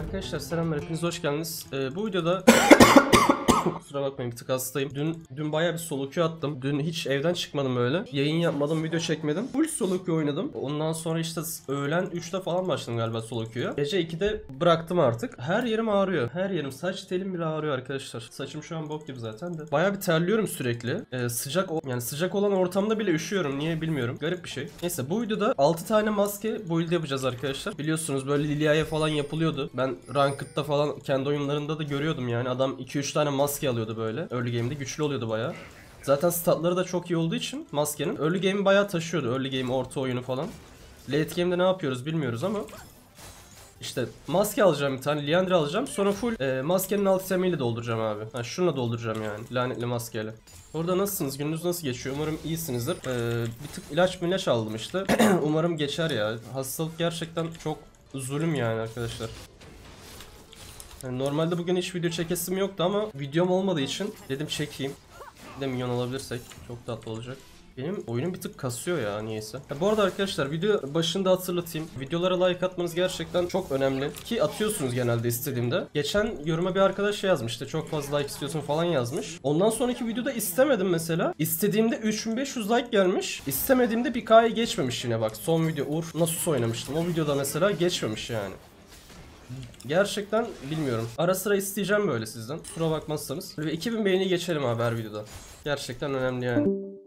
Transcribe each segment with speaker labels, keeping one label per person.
Speaker 1: Arkadaşlar selamlar, hepiniz hoş geldiniz. Bu videoda kusura bakmayın, bir tık hastayım. Dün bayağı bir solo queue attım. Dün hiç evden çıkmadım öyle. Yayın yapmadım, video çekmedim. Full solo queue oynadım. Ondan sonra işte öğlen 3'te falan başladım galiba solo queue'ya. Gece 2'de bıraktım artık. Her yerim ağrıyor. Her yerim, saç telim bile ağrıyor arkadaşlar. Saçım şu an bok gibi zaten de. Bayağı bir terliyorum sürekli. Sıcak olan ortamda bile üşüyorum. Niye bilmiyorum. Garip bir şey. Neyse, bu videoda 6 tane maske build yapacağız arkadaşlar. Biliyorsunuz böyle Lilia'ya falan yapılıyordu. Ben Ranked'da falan kendi oyunlarında da görüyordum yani. Adam 2-3 tane maske alıyordu böyle. Early game'de güçlü oluyordu bayağı. Zaten statları da çok iyi olduğu için maskenin early game'i bayağı taşıyordu. Early game, orta oyunu falan. Late game'de ne yapıyoruz bilmiyoruz ama İşte maske alacağım, bir tane Liandry alacağım, sonra full maskenin alt itemiyle dolduracağım abi. Ha, şununla dolduracağım yani, lanetli maskeyle. Orada nasılsınız? Gününüz nasıl geçiyor? Umarım iyisinizdir. Bir tık ilaç aldım işte. Umarım geçer ya. Hastalık gerçekten çok zulüm yani arkadaşlar. Yani normalde bugün hiç video çekesim yoktu ama videom olmadığı için dedim çekeyim. Bir de minyon alabilirsek çok tatlı olacak. Benim oyunum bir tık kasıyor ya niyeyse. Bu arada arkadaşlar, video başında hatırlatayım. Videolara like atmanız gerçekten çok önemli. Ki atıyorsunuz genelde istediğimde. Geçen yoruma bir arkadaş şey yazmıştı. Çok fazla like istiyorsun falan yazmış. Ondan sonraki videoda istemedim mesela. İstediğimde 3500 like gelmiş. İstemediğimde 1K'ya geçmemiş yine bak. Son video Urf Nasus oynamıştım. O videoda mesela geçmemiş yani. Gerçekten bilmiyorum. Ara sıra isteyeceğim böyle sizden. Kusura bakmazsanız. Ve 2000 beğeni geçelim abi her videoda. Gerçekten önemli yani.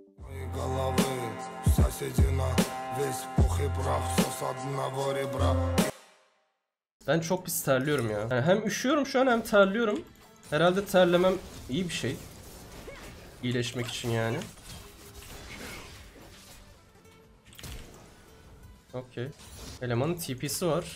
Speaker 1: Ben çok pis terliyorum ya. Yani hem üşüyorum şu an hem terliyorum. Herhalde terlemem iyi bir şey. İyileşmek için yani. Okey. Elemanın TP'si var.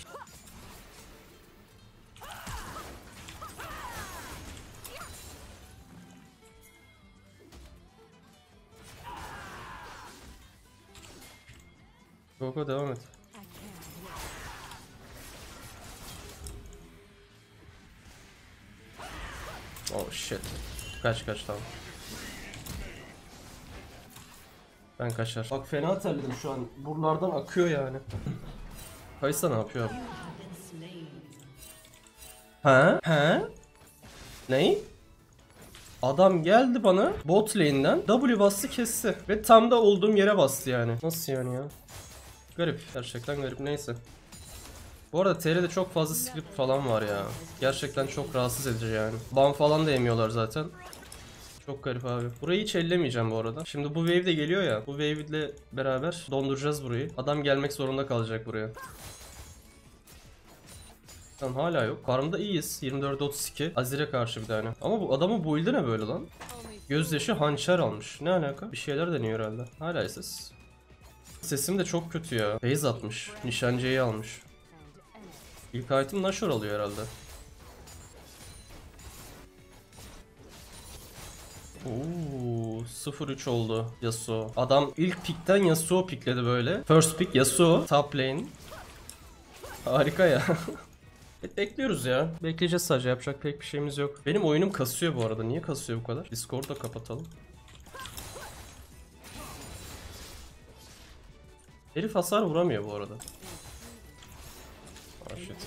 Speaker 1: Go devam et. Oh shit. Kaç tamam. Ben kaçar. Bak fena terledim şu an. Buralardan akıyor yani. Kaysa ne yapıyor abi? Ha? Ney? Adam geldi bana bot lane'den W bastı, kesti ve tam da olduğum yere bastı yani. Nasıl yani ya? Garip, gerçekten garip. Neyse. Bu arada TR'de çok fazla script falan var ya. Gerçekten çok rahatsız edici yani. Ban falan da yemiyorlar zaten. Çok garip abi. Burayı hiç ellemeyeceğim bu arada. Şimdi bu wave de geliyor ya. Bu wave ile beraber donduracağız burayı. Adam gelmek zorunda kalacak buraya. Tamam, hala yok. Farmda iyiyiz. 24-32. Azir'e karşı bir tane. Ama bu adamın build'i ne böyle lan? Gözyaşı hançer almış. Ne alaka? Bir şeyler deniyor herhalde. Hala ses. Sesim de çok kötü ya. Base atmış. Nişancıyı almış. İlk item Nashor alıyor herhalde. Ooo, 0-3 oldu Yasuo. Adam ilk pickten Yasuo pickledi böyle. First pick Yasuo, top lane. Harika ya. Bekliyoruz ya. Bekleyeceğiz sadece, yapacak pek bir şeyimiz yok. Benim oyunum kasıyor bu arada. Niye kasıyor bu kadar? Discord'u da kapatalım. Herif hasar vuramıyor bu arada. Oh shit.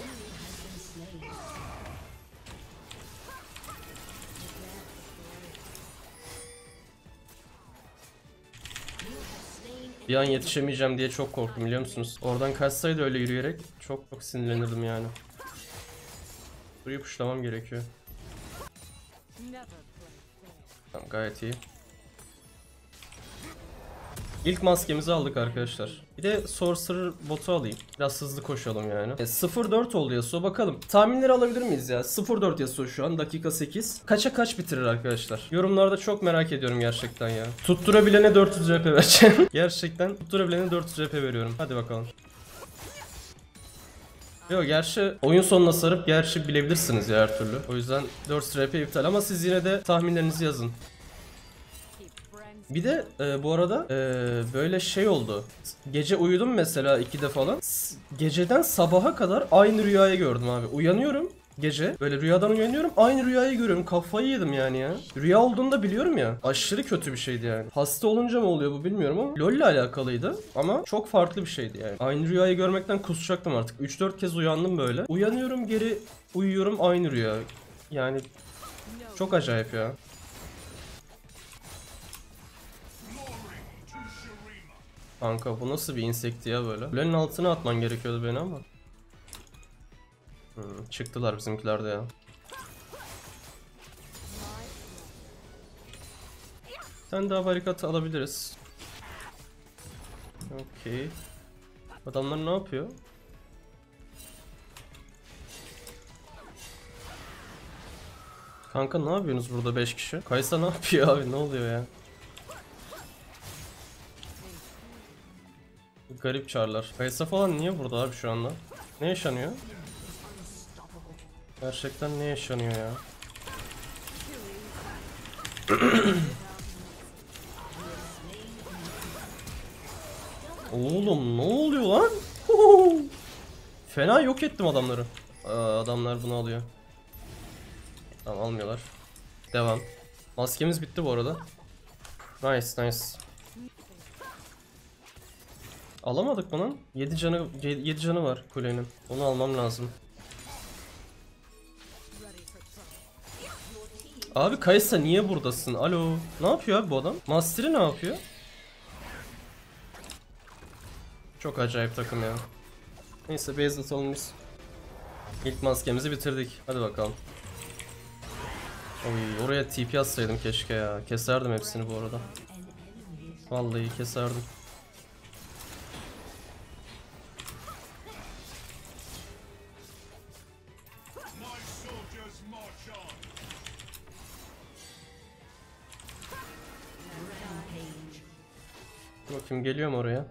Speaker 1: Bir an yetişemeyeceğim diye çok korktum, biliyor musunuz? Oradan kaçsaydı öyle yürüyerek çok sinirlenirdim yani. Burayı puşlamam gerekiyor. Tamam, gayet iyi. İlk maskemizi aldık arkadaşlar. Bir de Sorcerer botu alayım. Biraz hızlı koşalım yani. 0-4 oldu Yasuo, bakalım. Tahminleri alabilir miyiz ya? 0-4 Yasuo şu an, dakika 8. Kaça kaç bitirir arkadaşlar? Yorumlarda çok merak ediyorum gerçekten ya. Tutturabilene 400 RP vereceğim. Gerçekten tutturabilene 400 RP veriyorum. Hadi bakalım. Yok, gerçi oyun sonuna sarıp gerçi bilebilirsiniz ya her türlü. O yüzden 400 RP iptal ama siz yine de tahminlerinizi yazın. Bir de bu arada böyle şey oldu. Gece uyudum mesela 2'de falan. Geceden sabaha kadar aynı rüyayı gördüm abi. Uyanıyorum. Gece böyle rüyadan uyanıyorum, aynı rüyayı görüyorum. Kafayı yedim yani ya. Rüya olduğunu da biliyorum ya. Aşırı kötü bir şeydi yani. Hasta olunca mı oluyor bu bilmiyorum ama LoL'le alakalıydı ama çok farklı bir şeydi yani. Aynı rüyayı görmekten kusacaktım artık. 3-4 kez uyandım böyle. Uyanıyorum, geri uyuyorum, aynı rüya. Yani çok acayip ya. Kanka bu nasıl bir insekti ya böyle? Kulenin altına atman gerekiyordu beni ama. Çıktılar bizimkiler de ya. Sen daha barikatı alabiliriz. Okey. Adamlar ne yapıyor? Kanka ne yapıyorsunuz burada 5 kişi? Kaysa ne yapıyor abi, ne oluyor ya? Garip çarlar. Kaysa falan niye burada abi şu anda? Ne yaşanıyor? Gerçekten ne yaşanıyor ya? Oğlum ne oluyor lan? Fena yok ettim adamları. Adamlar bunu alıyor. Tamam, almıyorlar. Devam. Maskemiz bitti bu arada. Nice nice. Alamadık mı lan? 7 canı 7 canı var kulenin. Onu almam lazım. Abi Kaysa niye buradasın? Alo. Ne yapıyor abi bu adam? Master'i ne yapıyor? Çok acayip takım ya. Neyse base atalım biz. İlk maskemizi bitirdik. Hadi bakalım. Oy, oraya TP atsaydım keşke ya. Keserdim hepsini bu arada. Vallahi keserdim. Bakayım geliyor mu oraya?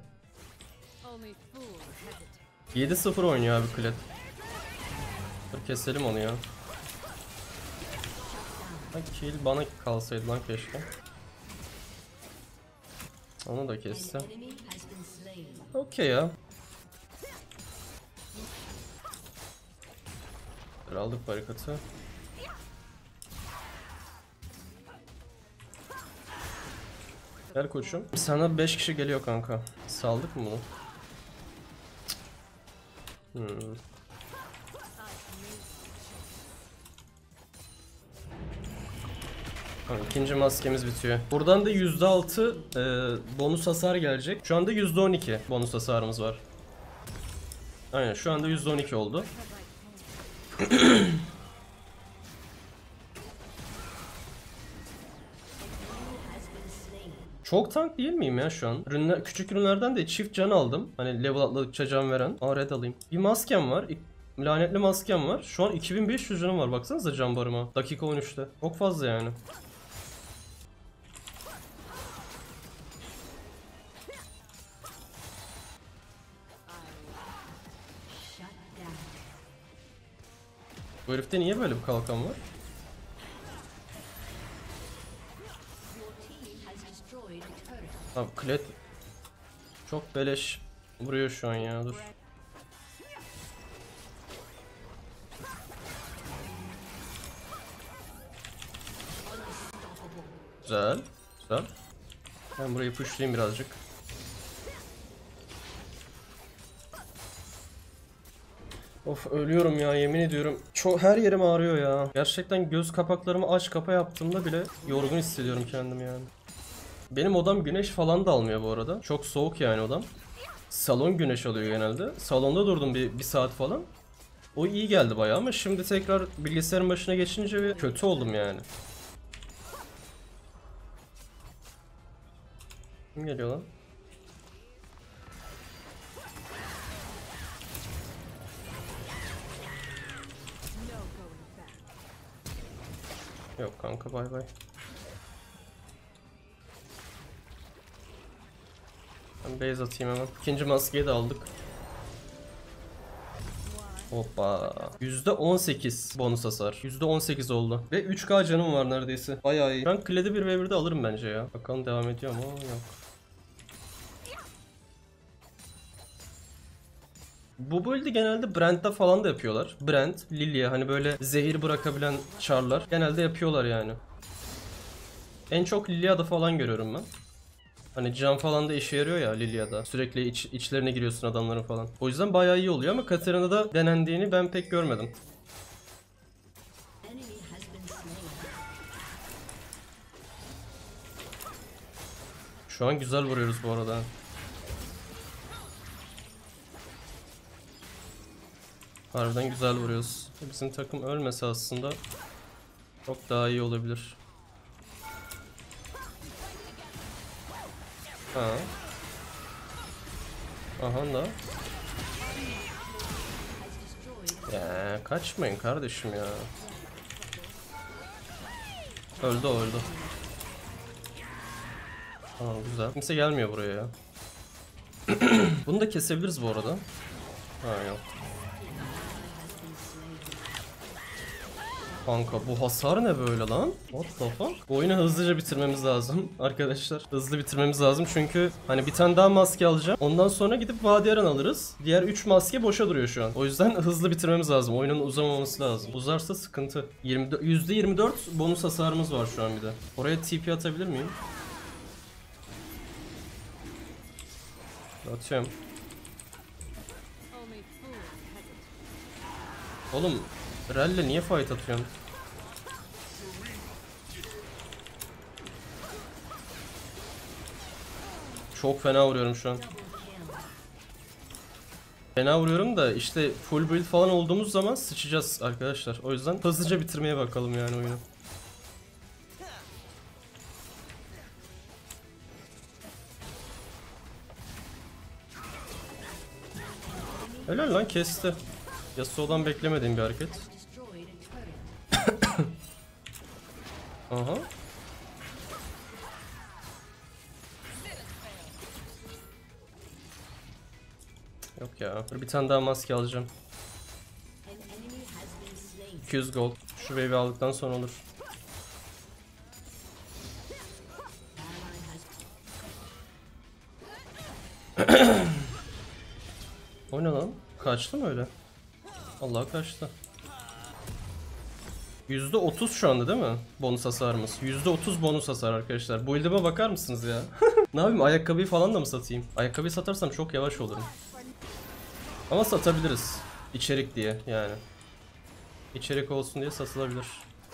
Speaker 1: 7-0 oynuyor abi Kled. Dur keselim onu ya. Kill bana kalsaydı lan keşke. Onu da kesse. Okey ya. Aldık barikatı. Gel koçum. Sana 5 kişi geliyor kanka. Saldık mı bunu? Tamam, ikinci maskemiz bitiyor. Buradan da %6 bonus hasar gelecek. Şu anda %12 bonus hasarımız var. Aynen, şu anda %12 oldu. Çok tank değil miyim ya şu an? Ürünler, küçük ürünlerden de çift can aldım. Hani level atladıkça can veren. Aa, red alayım. Bir maskem var. Lanetli maskem var. Şu an 2500 canım var. Baksanıza can barıma. Dakika 13'te. Çok fazla yani. Bu herifte niye böyle bir kalkan var? Abi Kled çok beleş vuruyor şu an ya, dur. Güzel, güzel. Ben burayı pushlayayım birazcık. Of, ölüyorum ya, yemin ediyorum. Çok, her yerim ağrıyor ya. Gerçekten göz kapaklarımı aç kapa yaptığımda bile yorgun hissediyorum kendimi yani. Benim odam güneş falan da almıyor bu arada. Çok soğuk yani odam. Salon güneş alıyor genelde. Salonda durdum bir saat falan. O iyi geldi bayağı ama şimdi tekrar bilgisayarın başına geçince bir kötü oldum yani. Kim geliyor lan? Yok kanka, bay bay. Ben base atayım hemen. İkinci maskeyi de aldık. Hoppa. %18 bonus hasar. %18 oldu. Ve 3K canım var neredeyse. Bayağı iyi. Ben Kled'i 1v1'de alırım bence ya. Bakalım devam ediyor mu? Yok. Bu build'i genelde Brand'de falan da yapıyorlar. Brand, Lilia hani böyle zehir bırakabilen char'lar genelde yapıyorlar yani. En çok Lilia'da falan görüyorum ben. Hani can falan da işe yarıyor ya Lilia'da. Sürekli içlerine giriyorsun adamların falan. O yüzden bayağı iyi oluyor ama Katarina'da denendiğini ben pek görmedim. Şu an güzel vuruyoruz bu arada. Harbiden güzel vuruyoruz. Bizim takım ölmese aslında çok daha iyi olabilir. Ha. Aha da. Ya kaçmayın kardeşim ya. Öldü o, öldü. Tamam güzel. Kimse gelmiyor buraya ya. Bunu da kesebiliriz bu arada. Ha yok. Kanka bu hasar ne böyle lan? What the fuck? Bu oyunu hızlıca bitirmemiz lazım arkadaşlar. Hızlı bitirmemiz lazım çünkü hani bir tane daha maske alacağım. Ondan sonra gidip Vadiyaran alırız. Diğer 3 maske boşa duruyor şu an. O yüzden hızlı bitirmemiz lazım. Oyunun uzamaması lazım. Uzarsa sıkıntı. %24 bonus hasarımız var şu an bir de. Oraya TP atabilir miyim? Atıyorum. Oğlum Relle niye fight atıyorsun? Çok fena vuruyorum şu an. Fena vuruyorum da işte full build falan olduğumuz zaman sıçacağız arkadaşlar. O yüzden hızlıca bitirmeye bakalım yani oyunu. Helal lan, kesti. Yasuo'dan beklemediğim bir hareket. Aha. Yok ya. Dur bir tane daha maske alacağım. 200 gold. Şu wave'i aldıktan sonra olur. O ne lan? Kaçtı mı öyle? Allah kaçtı. %30 şu anda değil mi? Bonus hasarımız. %30 bonus hasar arkadaşlar. Bu build'ime bakar mısınız ya? Ne yapayım? Ayakkabıyı falan da mı satayım? Ayakkabıyı satarsam çok yavaş olurum. Ama satabiliriz. İçerik diye yani. İçerik olsun diye satılabilir.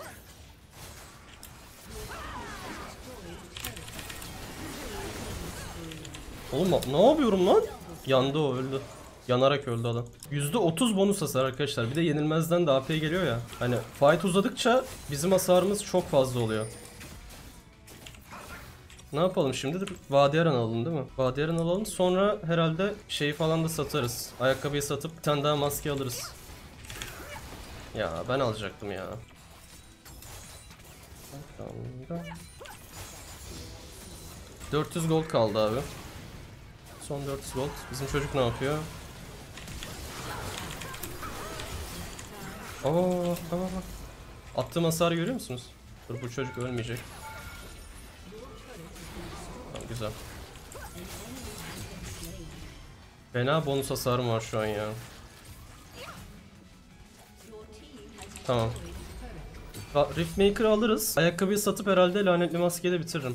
Speaker 1: Oğlum ne yapıyorum lan? Yandı o, öldü. Yanarak öldü adam. %30 bonus hasar arkadaşlar. Bir de yenilmezden de AP geliyor ya. Hani fight uzadıkça bizim hasarımız çok fazla oluyor. Ne yapalım şimdi? Vadiyaran alalım değil mi? Vadiyaran alalım. Sonra herhalde şeyi falan da satarız. Ayakkabıyı satıp bir tane daha maske alırız. Ya ben alacaktım ya. 400 gold kaldı abi. Son 400 gold. Bizim çocuk ne yapıyor? Oo, tamam. Attığım hasarı görüyor musunuz? Dur, bu çocuk ölmeyecek. Tamam, güzel. Fena bonus hasarım var şu an ya. Tamam. Riftmaker'ı alırız. Ayakkabıyı satıp herhalde lanetli maskeyi de bitiririm.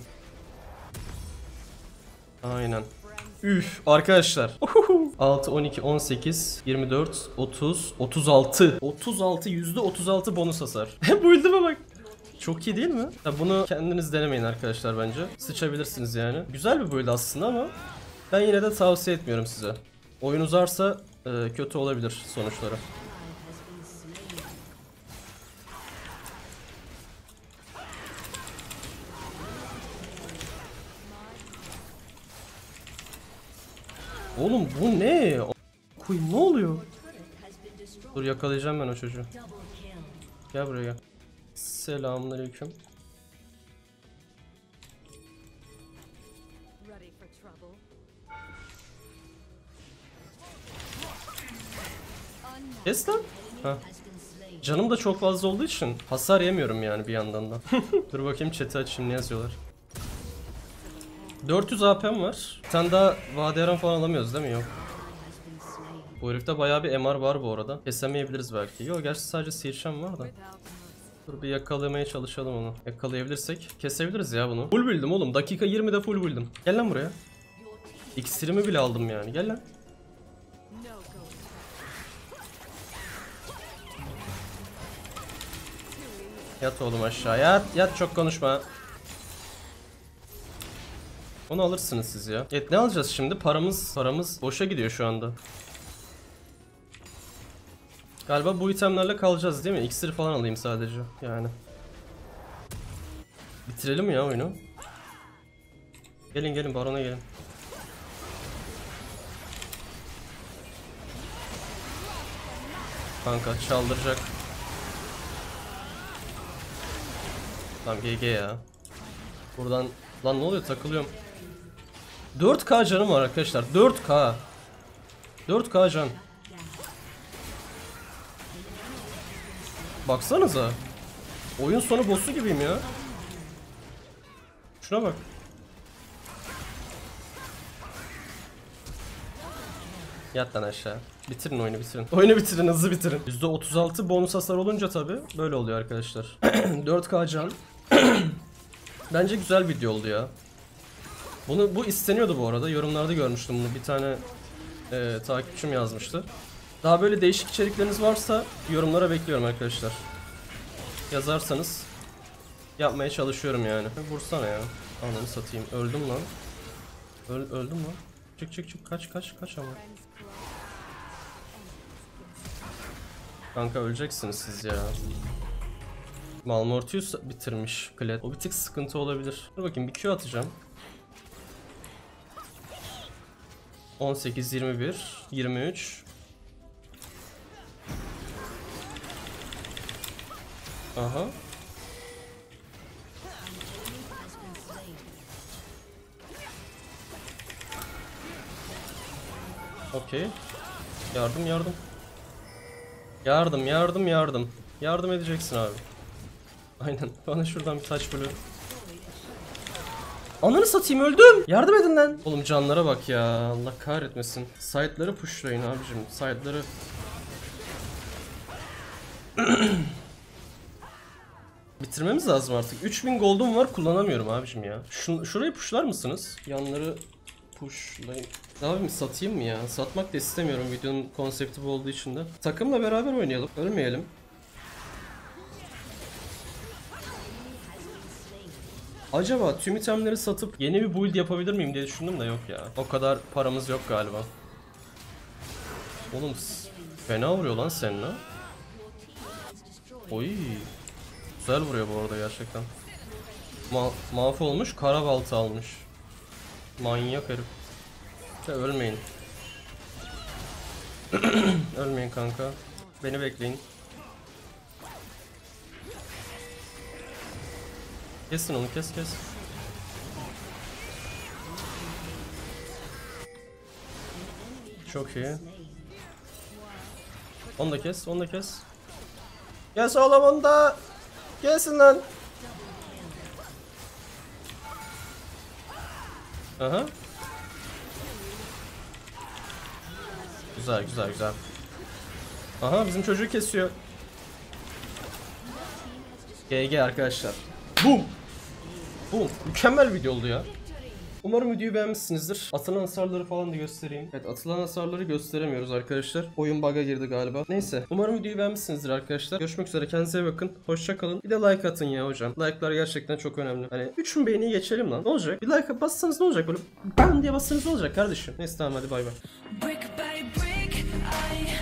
Speaker 1: Aynen. Üf arkadaşlar. 6, 12, 18, 24, 30, 36. 36, %36 bonus hasar. Bu build'ime bak. Çok iyi değil mi? Ya bunu kendiniz denemeyin arkadaşlar bence. Sıçabilirsiniz yani. Güzel bir build aslında ama ben yine de tavsiye etmiyorum size. Oyun uzarsa kötü olabilir sonuçları. Oğlum bu ne? Koyayım, ne oluyor? Dur, yakalayacağım ben o çocuğu. Gel buraya gel. Selamünaleyküm. Kes lan. Heh. Canım da çok fazla olduğu için hasar yemiyorum yani bir yandan da. Dur bakayım chat'i açayım, ne yazıyorlar. 400 AP'm var. Bir tane daha Vadiyaran falan alamıyoruz değil mi? Yok. Bu herifte bayağı bir MR var bu arada. Kesemeyebiliriz belki. Yok gerçi sadece sihirşem var da. Dur bir yakalamaya çalışalım onu. Yakalayabilirsek kesebiliriz ya bunu. Full build'im oğlum. Dakika 20'de full build'im. Gel lan buraya. İksirimi bile aldım yani. Gel lan. Yat oğlum aşağı. Yat. Yat çok konuşma. Onu alırsınız siz ya. Evet ne alacağız şimdi? Paramız boşa gidiyor şu anda. Galiba bu itemlerle kalacağız değil mi? İksir falan alayım sadece yani. Bitirelim ya oyunu. Gelin gelin barona gelin. Kanka çaldıracak. Tamam GG ya. Buradan lan ne oluyor takılıyorum. 4K canım var arkadaşlar. 4K. 4K can. Baksanıza. Oyun sonu boss'u gibiyim ya. Şuna bak. Yat lan aşağı. Bitirin oyunu bitirin. Oyunu bitirin hızlı bitirin. %36 bonus hasar olunca tabi böyle oluyor arkadaşlar. 4K can. Bence güzel video oldu ya. Bu isteniyordu bu arada. Yorumlarda görmüştüm bunu. Bir tane takipçim yazmıştı. Daha böyle değişik içerikleriniz varsa yorumlara bekliyorum arkadaşlar. Yazarsanız yapmaya çalışıyorum yani. Vursana ya. Ananı satayım. Öldüm lan. Öldüm lan. Çık kaç ama. Kanka öleceksiniz siz ya. Malmortius bitirmiş Kled. O bir tık sıkıntı olabilir. Dur bakayım bir Q atacağım. 18, 21, 23. Aha. Okey. Yardım. Yardım edeceksin abi. Aynen. Bana şuradan bir taş bölü. Ananı satayım öldüm. Yardım edin lan. Oğlum canlara bak ya. Allah kahretmesin. Side'ları pushlayın abicim. Side'ları. Bitirmemiz lazım artık. 3000 gold'um var kullanamıyorum abicim ya. Şurayı pushlar mısınız? Yanları pushlayın. Abim satayım mı ya? Satmak da istemiyorum videonun konsepti bu olduğu için de. Takımla beraber oynayalım. Ölmeyelim. Acaba tüm itemleri satıp yeni bir build yapabilir miyim diye düşündüm de yok ya. O kadar paramız yok galiba. Oğlum fena vuruyor lan seninle. Oy. Güzel vuruyor bu arada gerçekten. Mahvolmuş kara balta almış. Manyak herif. Ölmeyin. Ölmeyin kanka. Beni bekleyin. Kesin onu kes. Çok iyi. Onu da kes. Kes oğlum onu da. Kesin lan. Aha. Güzel. Aha bizim çocuğu kesiyor. GG arkadaşlar. Boom. Mükemmel video oldu ya. Umarım videoyu beğenmişsinizdir. Atılan hasarları falan da göstereyim. Evet atılan hasarları gösteremiyoruz arkadaşlar. Oyun bug'a girdi galiba. Neyse. Umarım videoyu beğenmişsinizdir arkadaşlar. Görüşmek üzere. Kendinize iyi bakın. Hoşça kalın. Bir de like atın ya hocam. Like'lar gerçekten çok önemli. Hani 3000 beğeniyi geçelim lan. Ne olacak? Bir like bassanız ne olacak? Böyle bam diye bassanız ne olacak kardeşim? Neyse tamam hadi bay bay.